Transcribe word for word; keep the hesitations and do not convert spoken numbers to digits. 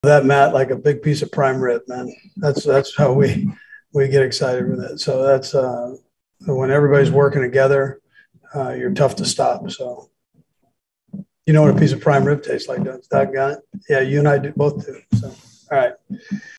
That, Matt, like a big piece of prime rib, man. That's that's how we we get excited with it. So that's uh, when everybody's working together, uh, you're tough to stop. So you know what a piece of prime rib tastes like, don't you? Got it? Yeah, you and I do both do. So all right.